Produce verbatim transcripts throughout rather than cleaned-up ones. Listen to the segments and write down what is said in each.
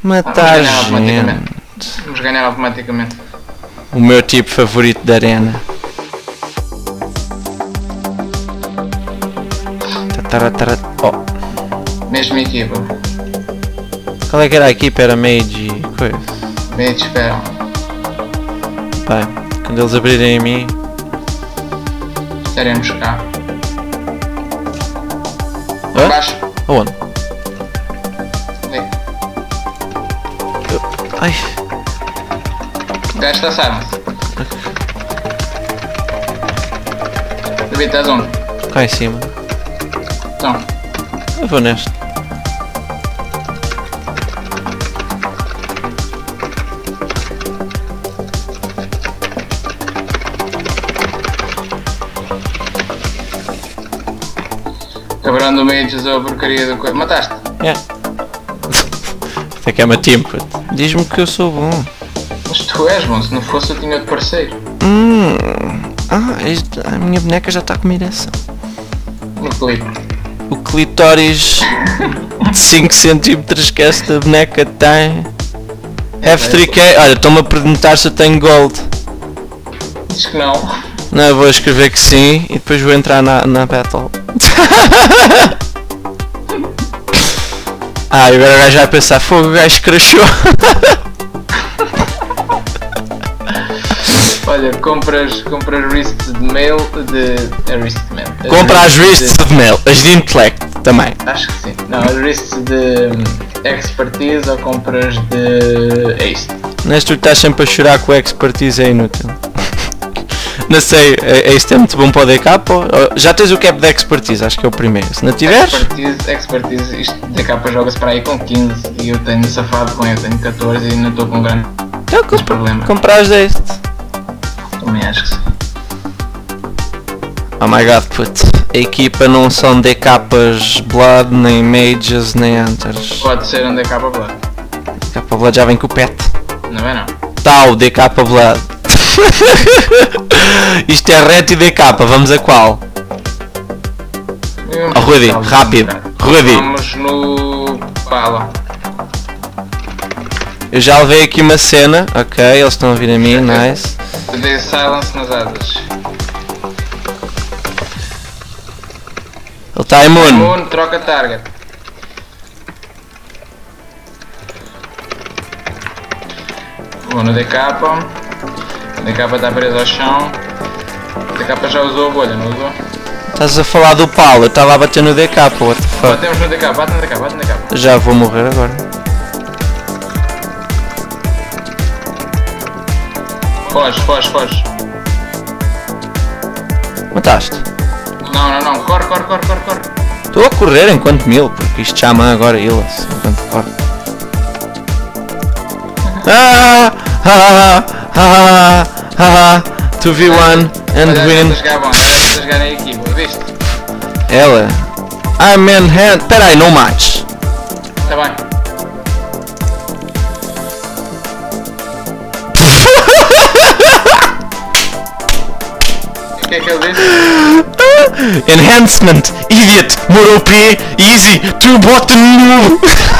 Matar ah, vamos ganhar gente. Vamos ganhar automaticamente. O meu tipo favorito da arena. Taratara. Oh. Mesma equipa. Qual é que era a equipa? Era Mage e coisa. Mage, espera. Pai, quando eles abrirem em mim. Estaremos cá. Hã? Abaixo. Aonde? Ali. Ai. O gajo está silence. David, estás onde? Cá em cima. Então. Eu vou neste. Cabrão do Mage usou a porcaria do coisa. Mataste? É. Até que é uma team, puto. Diz-me que eu sou bom. Mas tu és bom, se não fosse eu tinha outro parceiro. Hum. Ah, isto, a minha boneca já está com uma ereção. No clipe. O clitóris de cinco centímetros que esta boneca tem. F três K. Olha, estão-me a perguntar se eu tenho gold. Diz que não. Não, eu vou escrever que sim e depois vou entrar na, na battle. Ah, e agora o gajo vai pensar, fogo, o gajo crashou. Olha, compras, compras wrists de mail de... É wrist de mail. Compra as wrists de mail, as de intellect também. Acho que sim. Não, as wrists de um, expertise ou compras de ace. Neste tu estás sempre a chorar que o expertise é inútil. Não sei, este é muito bom para o D K, já tens o cap de expertise, acho que é o primeiro, se não tiveres... Expertise, expertise, isto D K joga-se para aí com quinze e eu tenho safado com ele, tenho catorze e não estou com grande então, comp problema. Compras este. Também acho que sim. Oh my god, puto, a equipa não são D Ks Blood, nem Mages, nem Hunters. Pode ser um D K Blood. D K Blood já vem com o pet. Não é não? Tá, o D K Blood. Isto é reto e D K, vamos a qual? Oh, Rudy, rápido, Rudy. Vamos no bala. Eu já levei aqui uma cena, ok, eles estão a vir a mim, nice. Dei silence nas asas. Ele está imune. Imune, troca target. Vou no D K. O D K está preso ao chão. O D K já usou a bolha, não usou? Estás a falar do Paulo, eu estava a bater no D K, what the fuck? Batemos no D K, bate no D K, bate no D K. Já vou morrer agora. Foge, foge, foge. Mataste? Não, não, não, corre, corre, corre, corre, corre. Estou a correr enquanto mil, porque isto chama agora Illas, enquanto corre. Ah, ah, ah, ah, dois v um and Olha, win. a jogar bom, a jogar na equipa, viste? Ela. Ah, man, hand. Peraí, não mais. Tá bem. O que é que ele disse? Enhancement, idiot, more O P, easy, two button move.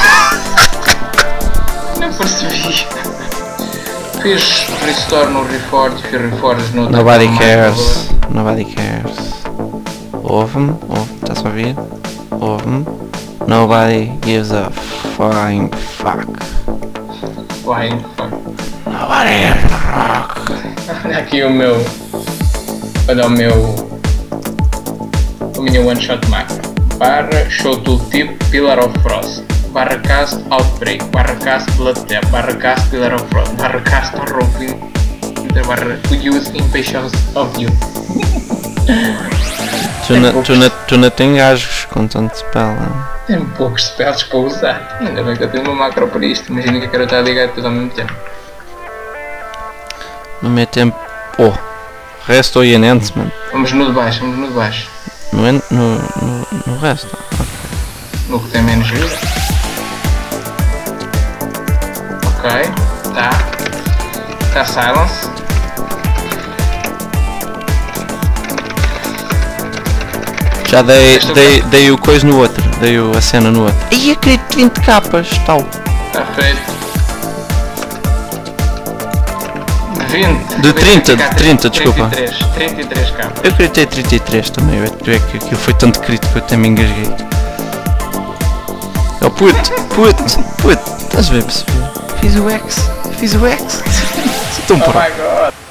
Não percebi. Fiz restore no reforge, fiz reforge no... Nobody cares, nobody cares. Ouve-me, ouve, estás a ouvir? Ouve-me. Nobody gives a flying fuck. Flying fuck. Nobody gives a fuck. Olha aqui o meu... Olha o meu... A minha one shot macro. Barra show tooltip Pillar of Frost. Barra cast Outbreak. Barra cast Blood Tap. Barra cast Pillar of Frost. Barra cast Roping. Barra use Impatience of You. Tu não tu, tu não tens gajos com tanto spell, não? Tenho poucos spells para usar. Ainda bem que eu tenho uma macro para isto. Imagina que eu quero estar ligado tudo ao mesmo tempo. No meu tempo... Oh! Resto ou enhancement? Vamos no de baixo, vamos no de baixo. No, no, no, no resto? Okay. No que tem menos vida. Ok, tá. Tá silence. Já dei, dei, dei o coisa no outro, dei a cena no outro. Aí acredito vinte capas, tal. Está feito. vinte. De trinta, de trinta, desculpa. trinta e três, trinta e três k. Eu gritei trinta e três também, é que aquilo foi tanto crítico que eu até me engasguei. Oh puto, puto, puto, estás a ver, perceber? Fiz o X, fiz o X. Estou um Oh my god.